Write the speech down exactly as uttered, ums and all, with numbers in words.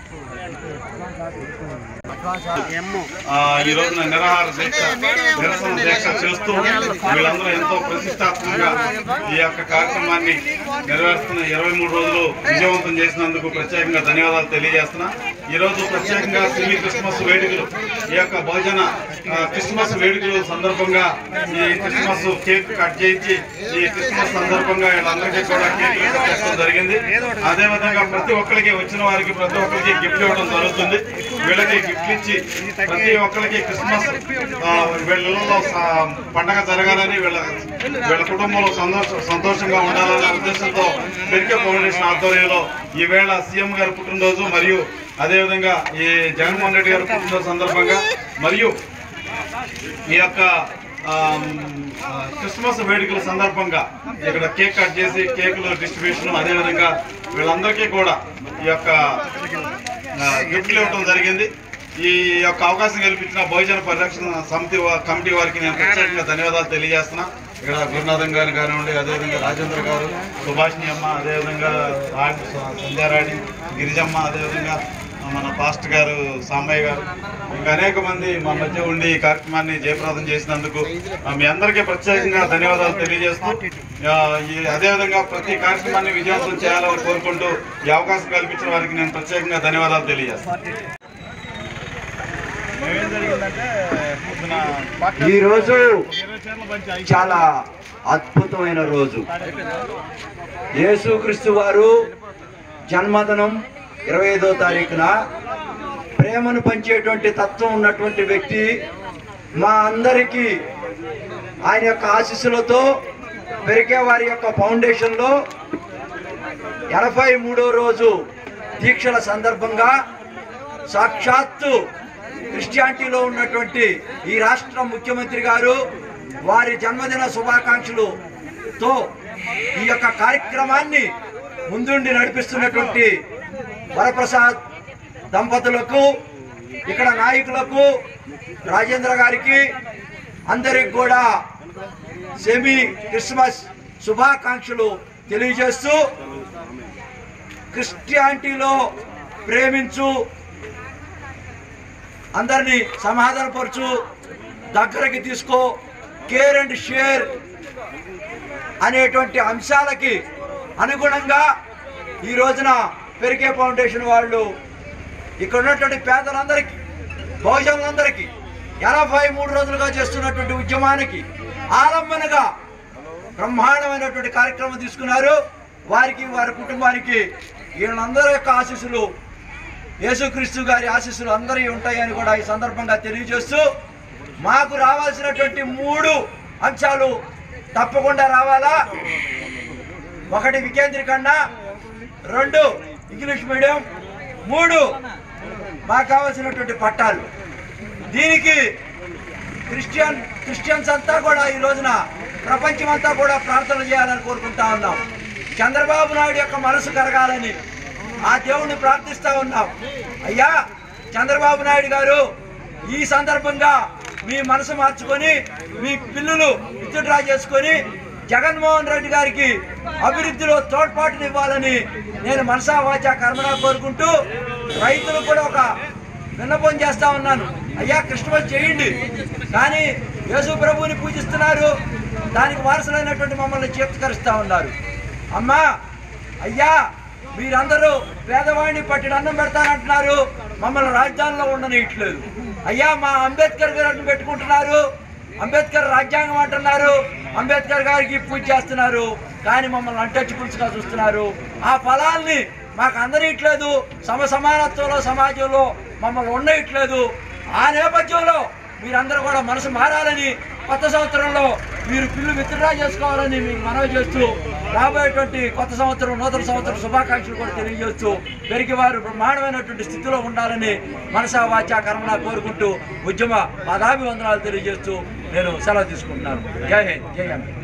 ఈ రోజున నిరాహార దీక్ష నిరసన దీక్ష చేస్తూ వీళ్ళందరూ ఎంతో ప్రతిష్టాత్మకంగా ఈ యొక్క కార్యక్రమాన్ని నెరవేరుస్తున్న ఇరవై మూడు రోజులు విజయవంతం చేసినందుకు ప్రత్యేకంగా ధన్యవాదాలు తెలియజేస్తున్నా. ఈ రోజు ప్రత్యేకంగా సినీ క్రిస్మస్ వేడుకలు ఈ యొక్క భోజన క్రిస్మస్ వేడుకల సందర్భంగా ఈ క్రిస్మస్ కేక్ కట్ చేయించి ఈ క్రిస్మస్ సందర్భంగా వీళ్ళందరికీ కూడా కేక్ కట్ చేయడం జరిగింది. అదేవిధంగా ప్రతి ఒక్కరికి వచ్చిన వారికి ప్రతి ఒక్కరికి గిఫ్ట్ ఇవ్వడం జరుగుతుంది. వీళ్ళకి గిఫ్ట్ ఇచ్చి ప్రతి ఒక్కరికి క్రిస్మస్ వీళ్ళలో పండగ జరగాలని వీళ్ళ వీళ్ళ కుటుంబంలో సంతోష సంతోషంగా ఉండాలనే ఉద్దేశంతో పెరికే ఫౌండేషన్ ఆధ్వర్యంలో ఈవేళ సీఎం గారి పుట్టినరోజు మరియు అదేవిధంగా ఈ జగన్మోహన్ రెడ్డి గారి పుట్టినరోజు సందర్భంగా మరియు ఈ యొక్క క్రిస్మస్ వేడుకల సందర్భంగా ఇక్కడ కేక్ కట్ చేసి కేకుల డిస్ట్రిబ్యూషన్ అదేవిధంగా వీళ్ళందరికీ కూడా ఈ యొక్క గిఫ్ట్లు ఇవ్వడం జరిగింది. ఈ యొక్క అవకాశం కల్పించిన బహుజన పరిరక్షణ సమితి కమిటీ వారికి నేను ప్రత్యేకంగా ధన్యవాదాలు తెలియజేస్తున్నా. ఇక్కడ గురునాథం గారు కానివ్వండి, అదేవిధంగా రాజేంద్ర గారు, సుభాష్ని అమ్మ, అదేవిధంగా సంధ్యారాణి, గిరిజమ్మ, అదేవిధంగా మన పాస్టర్ గారు సాంబయ్య గారు, ఇంకా అనేక మంది మా మధ్య ఉండి ఈ కార్యక్రమాన్ని జయప్రదం చేసినందుకు మీ అందరికీ ప్రత్యేకంగా ధన్యవాదాలు తెలియజేస్తూ అదేవిధంగా ప్రతి కార్యక్రమాన్ని విజయవంతం చేయాలని కోరుకుంటూ ఈ అవకాశం కల్పించిన వారికి నేను ప్రత్యేకంగా ధన్యవాదాలు తెలియజేస్తాను. ఈరోజు చాలా అద్భుతమైన రోజు. యేసుక్రీస్తు వారు జన్మదినం ఇరవై ఐదో తారీఖున ప్రేమను పంచేటువంటి తత్వం ఉన్నటువంటి వ్యక్తి మా అందరికీ ఆయన యొక్క ఆశీస్సులతో పెరిగే వారి యొక్క ఫౌండేషన్లో ఎనభై మూడో రోజు దీక్షల సందర్భంగా సాక్షాత్తు క్రిస్టియానిటీలో ఉన్నటువంటి ఈ రాష్ట్ర ముఖ్యమంత్రి గారు వారి జన్మదిన శుభాకాంక్షలతో ఈ యొక్క కార్యక్రమాన్ని ముందుండి నడిపిస్తున్నటువంటి వరప్రసాద్ దంపతులకు, ఇక్కడ నాయకులకు, రాజేంద్ర గారికి అందరికి కూడా సెమీ క్రిస్మస్ శుభాకాంక్షలు తెలియజేస్తూ క్రిస్టియానిటీలో ప్రేమించు, అందరినీ సమాధానపరచు, దగ్గరకి తీసుకో, కేర్ అండ్ షేర్ అనేటువంటి అంశాలకి అనుగుణంగా ఈ రోజున పెరిగే ఫౌండేషన్ వాళ్ళు ఇక్కడ ఉన్నటువంటి పేదలందరికీ, బహుజనులందరికీ ఎనభై మూడు రోజులుగా చేస్తున్నటువంటి ఉద్యమానికి ఆలంబనగా బ్రహ్మాండమైనటువంటి కార్యక్రమం తీసుకున్నారు. వారికి వారి కుటుంబానికి వీళ్ళందరి యొక్క ఆశీస్సులు, యేసుక్రీస్తు గారి ఆశీస్సులు అందరి ఉంటాయని కూడా ఈ సందర్భంగా తెలియజేస్తూ మాకు రావాల్సినటువంటి మూడు అంశాలు తప్పకుండా రావాలా. ఒకటి వికేంద్రీకరణ, రెండు ఇంగ్లీష్ మీడియం, మూడు మాకు కావాల్సినటువంటి పట్టాలు. దీనికి క్రిస్టియన్ క్రిస్టియన్స్ అంతా కూడా ఈ రోజున ప్రపంచమంతా కూడా ప్రార్థన చేయాలని కోరుకుంటా ఉన్నాం. చంద్రబాబు నాయుడు యొక్క మనసు కరగాలని ఆ దేవుణ్ణి ప్రార్థిస్తూ ఉన్నాం. అయ్యా చంద్రబాబు నాయుడు గారు, ఈ సందర్భంగా మీ మనసు మార్చుకొని మీ పిల్లులు విత్డ్రా చేసుకొని జగన్మోహన్ రెడ్డి గారికి అభివృద్ధిలో తోడ్పాటునివ్వాలని నేను మనసా వాచా కర్మనా కోరుకుంటూ రైతులు కూడా ఒక విన్నపం చేస్తా ఉన్నాను. అయ్యా క్రిస్మస్ చేయండి, కానీ యేసు ప్రభువుని పూజిస్తున్నారు, దానికి వారసులైనటువంటి మమ్మల్ని చేత్కరిస్తూ ఉన్నారు. అమ్మా అయ్యా మీరందరూ పేదవాడిని పట్టిన అన్నం పెడతానంటున్నారు, మమ్మల్ని రాజధానిలో ఉండనియట్లేదు. అయ్యా మా అంబేద్కర్ గారిని పెట్టుకుంటున్నారు, అంబేద్కర్ రాజ్యాంగం అంటున్నారు, అంబేద్కర్ గారికి పూజ చేస్తున్నారు, కానీ మమ్మల్ని అంటచ్చుపులుసుగా చూస్తున్నారు. ఆ ఫలాల్ని మాకు అందనియట్లేదు, సమ సమానత్వంలో సమాజంలో మమ్మల్ని ఉండయట్లేదు. ఆ నేపథ్యంలో మీరందరూ కూడా మనసు మారాలని, కొత్త సంవత్సరంలో మీరు పిల్లు విత్డ్రా చేసుకోవాలని మీకు మనవి చేస్తూ రాబోయేటువంటి కొత్త సంవత్సరం నూతన సంవత్సరం శుభాకాంక్షలు కూడా తెలియజేస్తూ పెరిగి వారు బ్రహ్మాండమైనటువంటి స్థితిలో ఉండాలని మనసా వాచా కర్మలా కోరుకుంటూ ఉద్యమ పాదాభివందనాలు తెలియజేస్తూ నేను సెలవు తీసుకుంటున్నాను. జై హింద్, జై హింద్.